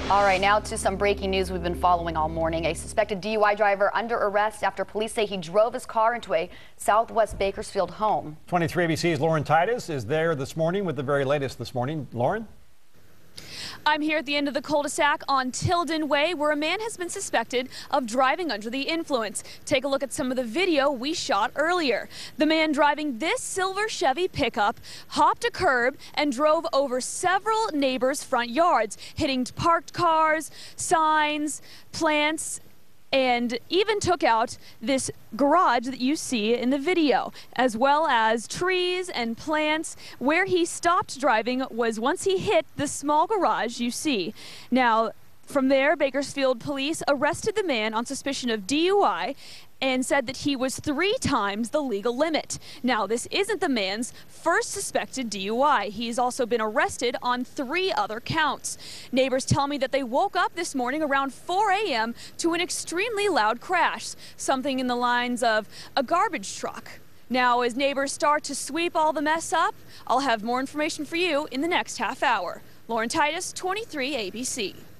All right, now to some breaking news we've been following all morning. A suspected DUI driver under arrest after police say he drove his car into a Southwest Bakersfield home. 23 ABC's Lauren Titus is there this morning with the very latest this morning. Lauren? I'm here at the end of the cul-de-sac on Tilden Way, where a man has been suspected of driving under the influence. Take a look at some of the video we shot earlier. The man driving this silver Chevy pickup hopped a curb and drove over several neighbors' front yards, hitting parked cars, signs, plants, and even took out this garage that you see in the video, as well as trees and plants. Where he stopped driving was once he hit the small garage you see. Now, from there, Bakersfield police arrested the man on suspicion of DUI and said that he was 3 times the legal limit. Now, this isn't the man's first suspected DUI. He's also been arrested on 3 other counts. Neighbors tell me that they woke up this morning around 4 a.m. to an extremely loud crash, something in the lines of a garbage truck. Now, as neighbors start to sweep all the mess up, I'll have more information for you in the next half hour. Lauren Titus, 23 ABC.